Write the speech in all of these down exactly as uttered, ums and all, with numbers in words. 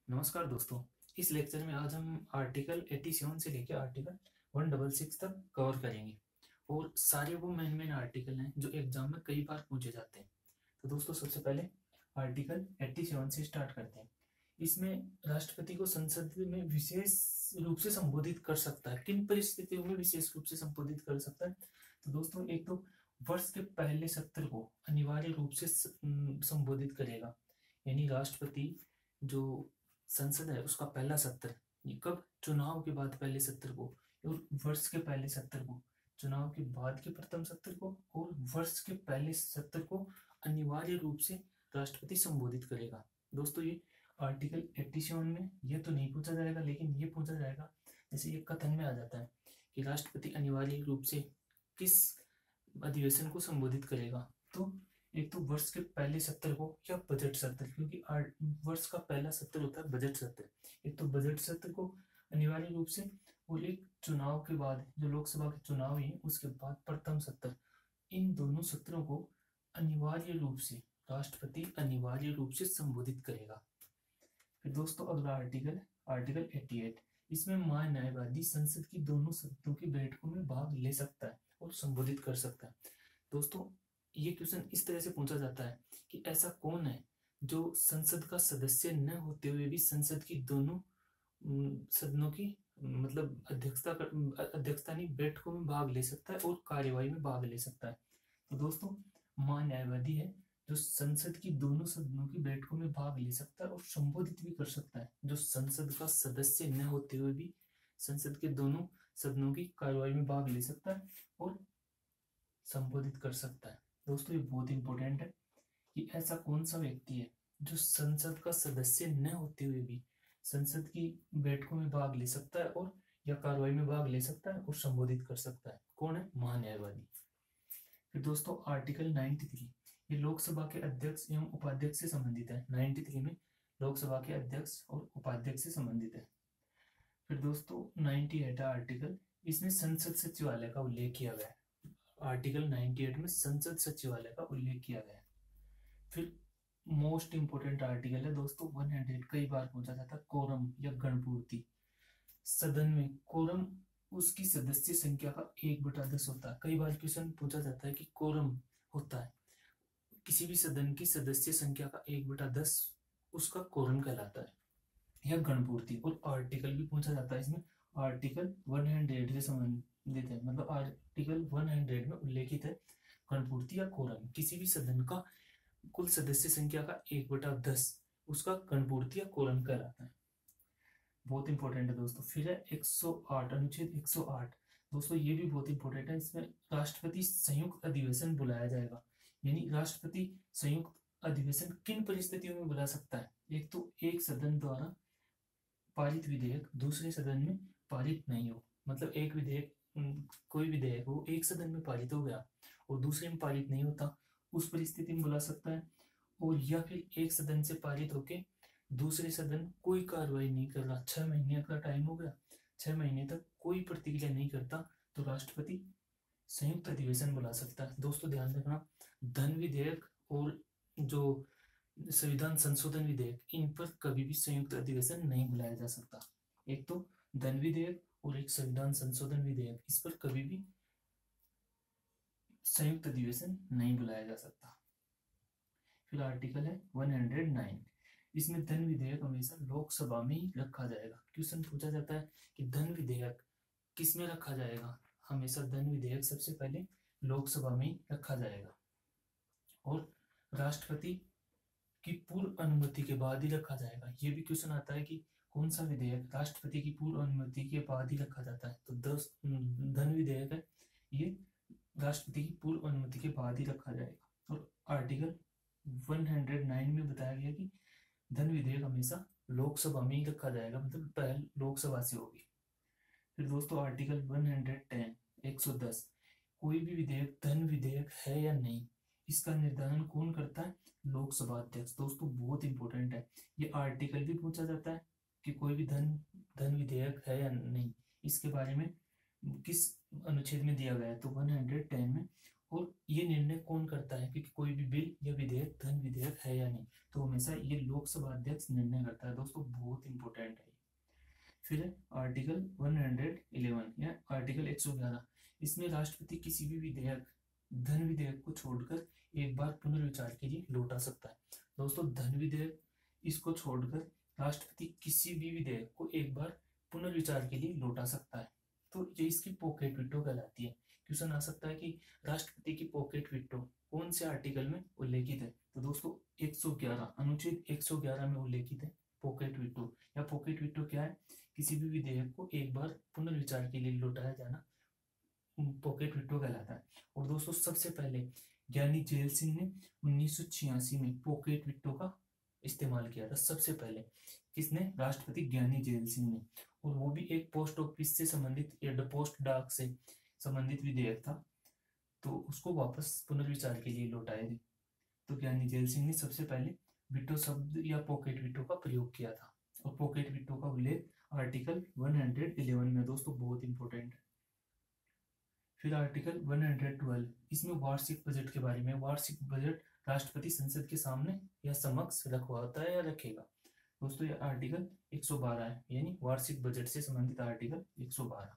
नमस्कार दोस्तों। इस लेक्चर में आज हम आर्टिकल सत्तासी से लेकर आर्टिकल एक सौ छियासठ तक कवर करेंगे और सारे वो मेन मेन आर्टिकल हैं जो एग्जाम में कई बार पूछे जाते हैं। तो दोस्तों सबसे पहले आर्टिकल सत्तासी से स्टार्ट करते हैं। इसमें राष्ट्रपति को संसद में विशेष रूप से संबोधित कर सकता है। किन परिस्थितियों में विशेष रूप से संबोधित कर सकता है? तो दोस्तों एक तो वर्ष के पहले सत्र को अनिवार्य रूप से संबोधित करेगा, यानी राष्ट्रपति जो संसद है उसका पहला सत्र, ये कब? चुनाव के बाद पहले सत्र को, और वर्ष के पहले सत्र को, चुनाव के बाद के प्रथम सत्र को और वर्ष के पहले सत्र को अनिवार्य रूप से राष्ट्रपति संबोधित करेगा। दोस्तों ये आर्टिकल सत्तासी में ये तो नहीं पूछा जाएगा, लेकिन ये पूछा जाएगा जैसे ये कथन में आ जाता है कि राष्ट्रपति अनिवार्य रूप से किस अधिवेशन को संबोधित करेगा। तो एक तो वर्ष के पहले सत्र को या बजट सत्र, क्योंकि वर्ष का पहला सत्र होता है बजट सत्र। एक तो बजट सत्र को अनिवार्य रूप से, और एक चुनाव के बाद जो लोकसभा के चुनाव है उसके बाद प्रथम सत्र, इन दोनों सत्रों को अनिवार्य रूप से राष्ट्रपति अनिवार्य रूप से संबोधित करेगा। फिर दोस्तों अगला आर्टिकल आर्टिकल अट्ठासी, इसमें महान्यायवादी संसद की दोनों सदनों की बैठकों में भाग ले सकता है और संबोधित कर सकता है। दोस्तों ये क्वेश्चन इस तरह से पूछा जाता है कि ऐसा कौन है जो संसद का सदस्य न होते हुए भी संसद की दोनों सदनों की मतलब अध्यक्षता कर अध्यक्षता नहीं बैठकों में भाग ले सकता है और कार्यवाही में भाग ले सकता है। तो दोस्तों महान्यायवादी है जो संसद की दोनों सदनों की बैठकों में भाग ले सकता है और संबोधित भी कर सकता है, जो संसद का सदस्य न होते हुए भी संसद के दोनों सदनों की कार्यवाही में भाग ले सकता है और संबोधित कर सकता है। दोस्तों ये बहुत इंपॉर्टेंट है कि ऐसा कौन सा व्यक्ति है जो संसद का सदस्य न होते हुए भी संसद की बैठकों में भाग ले सकता है और या कार्रवाई में भाग ले सकता है और संबोधित कर सकता है। कौन है? महान्यायवादी। फिर दोस्तों आर्टिकल तिरानवे, ये लोकसभा के अध्यक्ष एवं उपाध्यक्ष से संबंधित है। तिरानवे में लोकसभा के अध्यक्ष और उपाध्यक्ष से संबंधित है। फिर दोस्तों अट्ठानवे आर्टिकल, इसमें संसद सचिवालय का उल्लेख किया गया है। आर्टिकल अट्ठानवे में संसद सचिवालय का उल्लेख किया गया है। फिर मोस्ट इंपोर्टेंट आर्टिकल है दोस्तों सौ, कई बार पूछा जाता है, कोरम या गणपूर्ति। सदन में कोरम उसकी सदस्य संख्या का एक बटा दस होता है। कई बार क्वेश्चन पूछा जाता है कि कोरम होता है किसी भी सदन की सदस्य संख्या का एक बटा दस, उसका कोरम कहलाता है या गणपूर्ति। और आर्टिकल भी पूछा जाता है इसमें, आर्टिकल सौ से संबंधित है, मतलब आर्टिकल सौ में उल्लेखित है गणपूर्ति या कोरम, किसी भी सदन का कुल सदस्य संख्या का एक बटा दस, उसका गणपूर्ति या कोरम कहलाता है। बहुत इंपॉर्टेंट है दोस्तों। फिर है एक सौ आठ, अनुच्छेद एक सौ आठ। दोस्तों ये भी बहुत इंपॉर्टेंट है। इसमें राष्ट्रपति संयुक्त अधिवेशन बुलाया जाएगा, यानी राष्ट्रपति संयुक्त अधिवेशन किन परिस्थितियों में बुला सकता है? एक तो एक सदन द्वारा पारित विधेयक दूसरे सदन में पारित नहीं हो, मतलब एक विधेयक कोई विधेयक हो एक सदन में पारित हो गया और दूसरे में पारित नहीं होता, उस परिस्थिति में बुला सकता है। और या फिर एक सदन से पारित होके दूसरे सदन कोई कार्रवाई नहीं कर रहा, छह महीने का टाइम हो गया, छह महीने तक कोई प्रतिक्रिया नहीं करता, तो राष्ट्रपति संयुक्त अधिवेशन बुला सकता है। दोस्तों ध्यान रखना, धन विधेयक और जो संविधान संशोधन विधेयक, इन पर कभी भी संयुक्त अधिवेशन नहीं बुलाया जा सकता। एक तो धन विधेयक और एक संविधान संशोधन विधेयक, इस पर कभी भी संयुक्त अधिवेशन नहीं बुलाया जा सकता। फिर आर्टिकल है एक सौ नौ, इसमें धन विधेयक हमेशा लोकसभा में ही रखा जाएगा। क्वेश्चन पूछा जाता है कि धन विधेयक किस में रखा जाएगा? हमेशा धन विधेयक सबसे पहले लोकसभा में ही रखा जाएगा और राष्ट्रपति की पूर्व अनुमति के बाद ही रखा जाएगा। ये भी क्वेश्चन आता है कि कौन सा विधेयक राष्ट्रपति की पूर्व अनुमति के बाद ही रखा जाता है? तो दस धन विधेयक है, ये राष्ट्रपति की पूर्व अनुमति के बाद ही रखा जाएगा। और आर्टिकल एक सौ नौ में बताया गया कि धन विधेयक हमेशा लोकसभा में ही रखा जाएगा, मतलब पहल लोकसभा से होगी। फिर दोस्तों आर्टिकल एक सौ दस, एक सौ दस, कोई भी विधेयक धन विधेयक है या नहीं, इसका निर्धारण कौन करता है? लोकसभा अध्यक्ष। दोस्तों बहुत इंपॉर्टेंट है, ये आर्टिकल भी पूछा जाता है कि कोई भी धन धन विधेयक है या नहीं, इसके बारे में किस अनुच्छेद में दिया गया है? तो एक सौ दस में। और ये निर्णय कौन करता है कि कोई भी बिल या विधेयक धन विधेयक है या नहीं, तो हमेशा ये लोकसभा अध्यक्ष निर्णय करता है। दोस्तों बहुत इंपॉर्टेंट है। फिर आर्टिकल वन हंड्रेड इलेवन या आर्टिकल एक सौ ग्यारह, इसमें राष्ट्रपति किसी भी विधेयक धन विधेयक को छोड़कर एक बार पुनर्विचार के लिए लौटा सकता है। दोस्तों धन विधेयक इसको छोड़कर राष्ट्रपति किसी भी विधेयक को एक बार पुनर्विचार के लिए लौटा सकता है। तो ये इसकी पॉकेट विटो कहलाती है। क्वेश्चन आ सकता है कि राष्ट्रपति की पॉकेट विटो कौन से आर्टिकल में उल्लेखित है, तो दोस्तों एक सौ ग्यारह अनुच्छेद एक सौ ग्यारह में उल्लेखित है पॉकेट विटो। या पॉकेट विटो क्या है, किसी भी विधेयक को एक बार पुनर्विचार के लिए लौटाया जाना पॉकेट विटो कहलाता है। और दोस्तों सबसे पहले ज्ञानी जेल सिंह ने उन्नीस सौ छियासी में पॉकेट विटो का इस्तेमाल किया था। सबसे पहले किसने, राष्ट्रपति ज्ञानी जेल सिंह ने, और वो भी एक पोस्ट ऑफिस से संबंधित या पोस्ट डाक से संबंधित विधेयक था, तो उसको वापस पुनर्विचार के लिए लौटाए थे। तो ज्ञानी जेल सिंह ने सबसे पहले विटो शब्द या पॉकेट विटो का प्रयोग किया था। और पॉकेट विटो का उल्लेख आर्टिकल वन हंड्रेड इलेवन में, दोस्तों बहुत इंपॉर्टेंट है। फिर आर्टिकल वन हंड्रेड ट्वेल्व, इसमें वार्षिक बजट के बारे में। वार्षिक बजट राष्ट्रपति संसद के सामने या समक्ष रखवाता है या रखेगा। दोस्तों ये आर्टिकल एक सौ बारह है, यानी वार्षिक बजट से संबंधित आर्टिकल एक सौ बारह।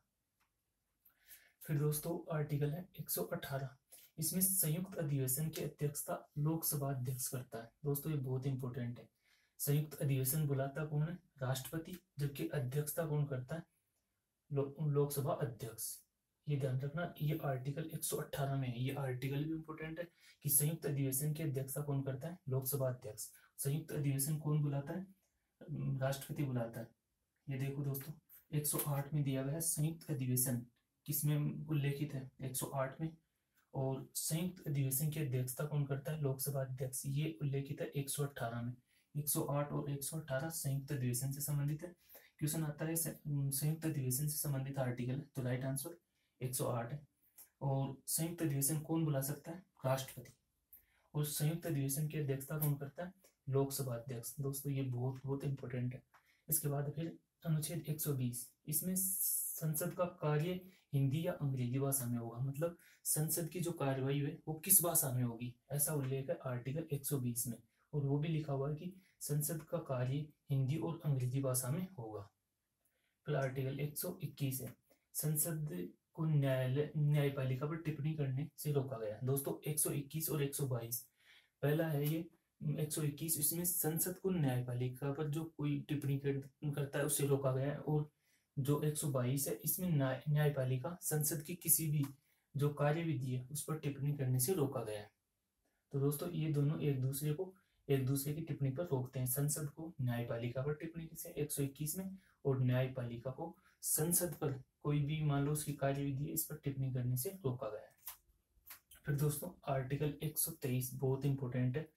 फिर दोस्तों आर्टिकल है एक सौ अठारह, इसमें संयुक्त अधिवेशन की अध्यक्षता लोकसभा अध्यक्ष करता है। दोस्तों ये बहुत इंपॉर्टेंट है। संयुक्त अधिवेशन बुलाता कौन है, राष्ट्रपति, जबकि अध्यक्षता कौन करता है, लो, लोकसभा अध्यक्ष। ये ध्यान रखना, ये आर्टिकल एक सौ अठारह में है। ये आर्टिकल भी इंपॉर्टेंट है कि संयुक्त अधिवेशन की अध्यक्षता कौन करता है, लोकसभा अध्यक्ष। संयुक्त अधिवेशन कौन बुलाता है, राष्ट्रपति बुलाता है। ये देखो दोस्तों एक सौ आठ में दिया गया है संयुक्त अधिवेशन किसमें उल्लेखित है, एक सौ आठ में। और संयुक्त अधिवेशन की अध्यक्षता कौन करता है, लोकसभा अध्यक्ष, ये उल्लेखित है एक सौ अठारह में। एक सौ आठ और एक सौ अठारह संयुक्त अधिवेशन से संबंधित है। क्वेश्चन आता है संयुक्त अधिवेशन से संबंधित आर्टिकल है, तो राइट आंसर एक सौ आठ है। और संयुक्त अधिवेशन कौन बुला सकता है, राष्ट्रपति। और संयुक्त अधिवेशन की अध्यक्षता कौन करता है, लोकसभा अध्यक्ष। दोस्तों ये बहुत बहुत इंपॉर्टेंट है। इसके बाद फिर अनुच्छेद एक सौ बीस, इसमें संसद का कार्य हिंदी या अंग्रेजी भाषा में होगा। मतलब संसद की जो कार्यवाही है वो किस भाषा में होगी, ऐसा उल्लेख है आर्टिकल एक सौ बीस में। और वो भी लिखा हुआ है कि संसद का कार्य हिंदी और अंग्रेजी भाषा में होगा। फिर आर्टिकल एक सौ इक्कीस है, संसद को न्यायालय न्यायपालिका पर टिप्पणी करने से रोका गया। दोस्तों एक सौ इक्कीस और एक सौ बाईस, पहला है ये एक सौ इक्कीस, इसमें संसद को न्यायपालिका पर जो कोई टिप्पणी कर, करता है उससे रोका गया है। और जो एक सौ बाईस है इसमें न्याय न्यायपालिका संसद की किसी भी जो कार्यविधि है उस पर टिप्पणी करने से रोका गया है। तो दोस्तों ये दोनों एक दूसरे को एक दूसरे की टिप्पणी पर रोकते हैं। संसद को न्यायपालिका पर टिप्पणी से एक सौ इक्कीस में, और न्यायपालिका को संसद पर कोई भी मान लो उसकी कार्यविधि है इस पर टिप्पणी करने से रोका गया है। फिर दोस्तों आर्टिकल एक सौ तेईस बहुत इंपॉर्टेंट है।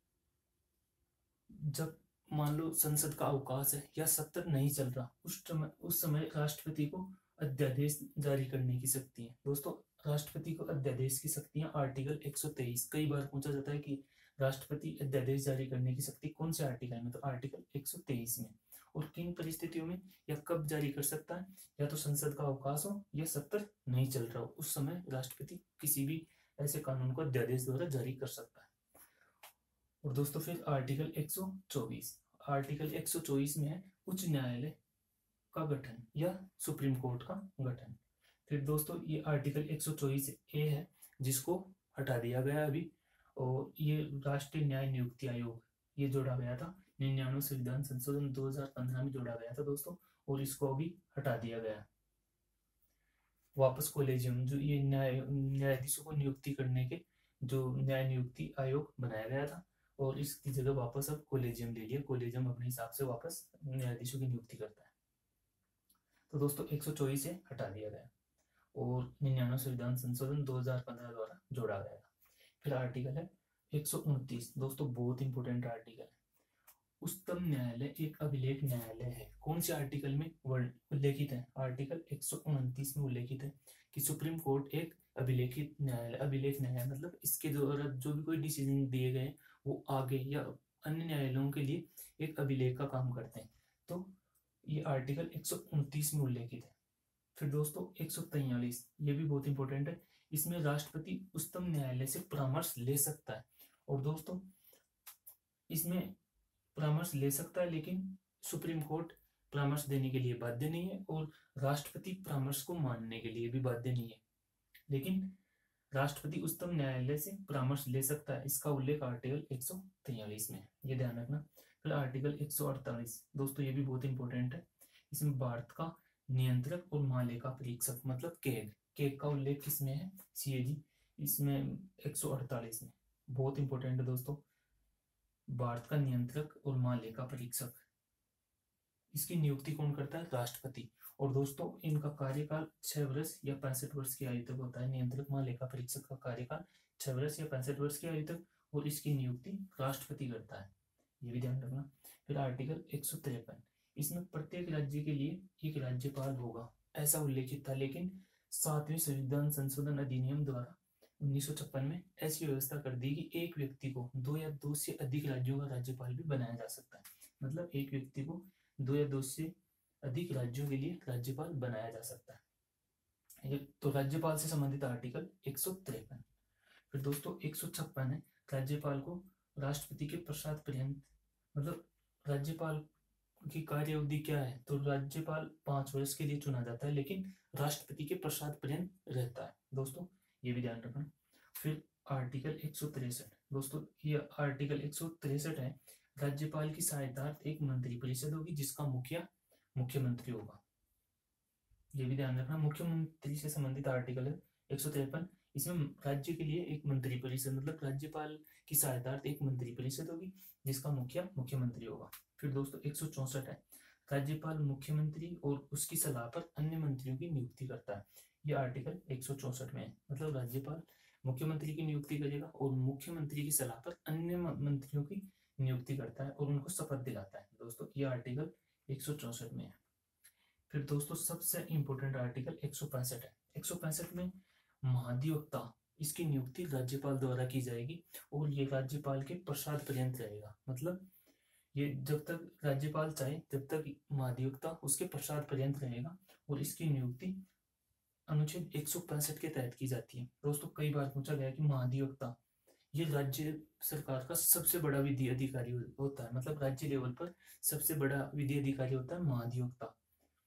जब मान लो संसद का अवकाश है या सत्र नहीं चल रहा, उस समय उस समय राष्ट्रपति को अध्यादेश जारी करने की शक्ति है। दोस्तों राष्ट्रपति को अध्यादेश की शक्तियां आर्टिकल एक सौ तेईस, कई बार पूछा जाता है कि राष्ट्रपति अध्यादेश जारी करने की शक्ति कौन से आर्टिकल में, तो आर्टिकल एक सौ तेईस में। और किन परिस्थितियों में या कब जारी कर सकता है, या तो संसद का अवकाश हो या सत्र नहीं चल रहा हो, उस समय राष्ट्रपति किसी भी ऐसे कानून को अध्यादेश द्वारा जारी कर सकता है। और दोस्तों फिर आर्टिकल एक सौ चौबीस, आर्टिकल एक सौ चौबीस में है उच्च न्यायालय का गठन या सुप्रीम कोर्ट का गठन। फिर दोस्तों ये आर्टिकल एक सौ चौबीस ए है जिसको हटा दिया गया अभी, और ये राष्ट्रीय न्याय नियुक्ति आयोग ये जोड़ा गया था, निन्यानवे संविधान संशोधन दो हजार पंद्रह में जोड़ा गया था दोस्तों, और इसको अभी हटा दिया गया। वापस कॉलेजियम जो ये न्याय न्यायाधीशों को नियुक्ति करने के जो न्याय नियुक्ति आयोग बनाया गया था, और इसकी जगह वापस अब कॉलेजियम ले लिया। कॉलेजियम अपने हिसाब से वापस न्यायाधीशों की नियुक्ति करता है। तो दोस्तों एक सौ चौबीस से हटा दिया गया और निन्यानवे संविधान संशोधन दो हजार पंद्रह द्वारा जोड़ा गया। फिर आर्टिकल है एक सौ उनतीस, दोस्तों बहुत इंपोर्टेंट आर्टिकल है। उच्चतम न्यायालय एक अभिलेख न्यायालय है। कौन से आर्टिकल में उल्लेखित है, आर्टिकल एक सौ उनतीस में उल्लेखित है कि सुप्रीम कोर्ट एक अभिलेखित न्यायालय। अभिलेख न्यायालय मतलब इसके द्वारा जो भी कोई डिसीजन दिए गए वो आगे या अन्य न्यायालयों के लिए एक अभिलेख का काम करते हैं। तो ये आर्टिकल एक सौ उनतीस में उल्लेखित है। फिर दोस्तों एक सौ तैंतालीस, ये भी बहुत इंपॉर्टेंट है। इसमें राष्ट्रपति उच्चतम न्यायालय से परामर्श ले सकता है। और दोस्तों इसमें परामर्श ले सकता है, लेकिन सुप्रीम कोर्ट परामर्श देने के लिए बाध्य नहीं है और राष्ट्रपति परामर्श को मानने के लिए भी बाध्य नहीं है। लेकिन राष्ट्रपति उच्चतम न्यायालय से परामर्श ले सकता है, इसका उल्लेख आर्टिकल एक सौ तैंतालीस में, ये ध्यान रखना। फिर आर्टिकल एक सौ अड़तालीस, दोस्तों ये भी बहुत इंपॉर्टेंट है। इसमें भारत का नियंत्रक और महालेखा परीक्षक मतलब केग केग का उल्लेख किसमें है? सीएजी, इसमें एक सौ अड़तालीस में। बहुत इंपॉर्टेंट है दोस्तों, भारत का नियंत्रक और महालेखा परीक्षक, इसकी नियुक्ति कौन करता है? राष्ट्रपति। और दोस्तों इनका कार्यकाल छह वर्ष या पैंसठ वर्ष की आयु तक होता है। नियंत्रक महालेखा परीक्षक का कार्यकाल छह वर्ष या पैंसठ वर्ष की आयु तक, और इसकी नियुक्ति राष्ट्रपति करता है, ये भी ध्यान रखना। फिर आर्टिकल एक सौ तिरपन, इसमें प्रत्येक राज्य के लिए एक राज्यपाल होगा ऐसा उल्लेखित था, लेकिन सातवें संविधान संशोधन अधिनियम द्वारा उन्नीस सौ छप्पन में ऐसी व्यवस्था कर दी कि एक व्यक्ति को दो या दो से अधिक राज्यों का राज्यपाल भी बनाया जा सकता है। मतलब एक व्यक्ति को दो या दो से अधिक राज्यों के लिए राज्यपाल बनाया जा सकता है। तो राज्यपाल से संबंधित आर्टिकल एक सौ तिरपन। फिर दोस्तों एक सौ छप्पन है, राज्यपाल को राष्ट्रपति के प्रसाद पर्यंत, मतलब राज्यपाल की कार्य अवधि क्या है? तो राज्यपाल पांच वर्ष के लिए चुना जाता है, लेकिन राष्ट्रपति के प्रसाद पर्यंत रहता है दोस्तों, ये भी ध्यान रखना। फिर आर्टिकल एक सौ तिरसठ, दोस्तों ये आर्टिकल एक सौ तिरसठ है, राज्यपाल की सहायता एक मंत्री परिषद होगी जिसका मुखिया मुख्यमंत्री होगा, ये भी ध्यान रखना। मुख्यमंत्री से संबंधित आर्टिकल है एक सौ तिरपन, इसमें राज्य के लिए एक मंत्री परिषद, मतलब राज्यपाल की सहायता एक मंत्री परिषद होगी जिसका मुखिया मुख्यमंत्री होगा। फिर दोस्तों एक सौ चौसठ है, राज्यपाल मुख्यमंत्री और उसकी सलाह पर अन्य मंत्रियों की नियुक्ति करता है, ये आर्टिकल एक सौ चौसठ में है। मतलब राज्यपाल मुख्यमंत्री की नियुक्ति करेगा और मुख्यमंत्री की सलाह पर अन्य मंत्रियों की नियुक्ति करता है और उनको शपथ दिलाता है दोस्तों, ये आर्टिकल एक सौ चौसठ में है। फिर दोस्तों सबसे इंपॉर्टेंट आर्टिकल एक सौ पैंसठ है, एक सौ पैंसठ में महाधिवक्ता, इसकी नियुक्ति राज्यपाल द्वारा की जाएगी और ये राज्यपाल के प्रसाद पर्यंत रहेगा। मतलब ये जब तक राज्यपाल चाहे तब तक महाधिवक्ता उसके प्रसाद पर्यंत रहेगा और इसकी नियुक्ति अनुच्छेद एक सौ पैंसठ के तहत की जाती है। दोस्तों कई बार पूछा गया कि महाधिवक्ता ये राज्य सरकार का सबसे बड़ा विधि अधिकारी होता है, मतलब राज्य लेवल पर सबसे बड़ा विधि अधिकारी होता है महाधिवक्ता,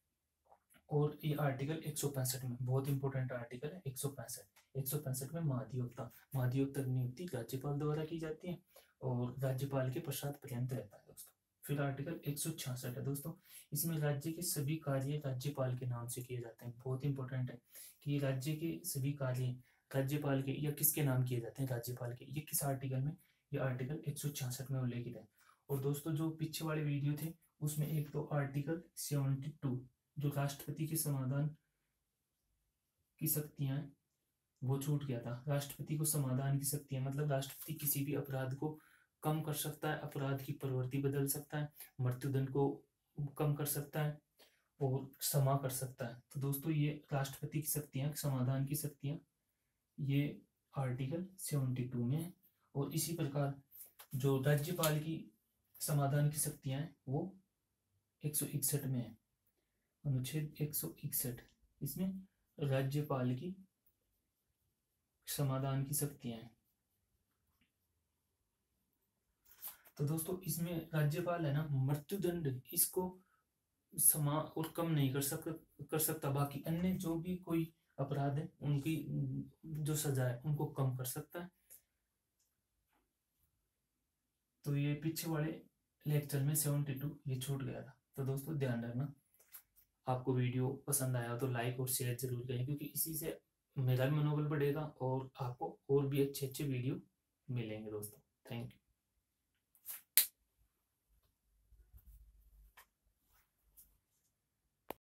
और ये आर्टिकल एक सौ पैंसठ में बहुत इंपॉर्टेंट आर्टिकल है। एक सौ पैंसठ एक सौ पैंसठ में महाधिवक्ता महाधिवक्ता की नियुक्ति राज्यपाल द्वारा की जाती है और राज्यपाल के प्रसाद पर्यंत रहता है दोस्तों। फिर आर्टिकल एक सौ छियासठ है दोस्तों, इसमें राज्य के सभी कार्य राज्यपाल के नाम से किए जाते हैं। बहुत इंपॉर्टेंट है कि राज्य के सभी कार्य राज्यपाल के या किसके नाम किए जाते हैं? राज्यपाल के। ये किस आर्टिकल में? ये आर्टिकल एक सौ छियासठ में उल्लेखित है। और दोस्तों जो पीछे वाले वीडियो थे उसमें एक तो आर्टिकल बहत्तर जो राष्ट्रपति के समाधान की शक्तियां हैं वो छूट गया था। राष्ट्रपति को समाधान की शक्तियां मतलब राष्ट्रपति किसी भी अपराध को कम कर सकता है, अपराध की प्रवृत्ति बदल सकता है, मृत्युदंड को कम कर सकता है और क्षमा कर सकता है। तो दोस्तों ये राष्ट्रपति की शक्तियां, समाधान की शक्तियां, ये आर्टिकल बहत्तर में है। और इसी प्रकार जो राज्यपाल की समाधान की शक्तियां हैं वो एक सौ इकसठ में है, अनुच्छेद एक सौ इकसठ, इसमें राज्यपाल की समाधान की शक्तियां हैं। तो दोस्तों इसमें राज्यपाल है ना मृत्युदंड इसको समा और कम नहीं कर सकता कर सकता बाकी अन्य जो भी कोई अपराध है उनकी जो सजा है उनको कम कर सकता है। तो ये पीछे वाले लेक्चर में बहत्तर ये छूट गया था। तो दोस्तों ध्यान रखना, आपको वीडियो पसंद आया तो लाइक और शेयर जरूर करें, क्योंकि इसी से मेरा भी मनोबल बढ़ेगा और आपको और भी अच्छे अच्छे वीडियो मिलेंगे दोस्तों। Thank you.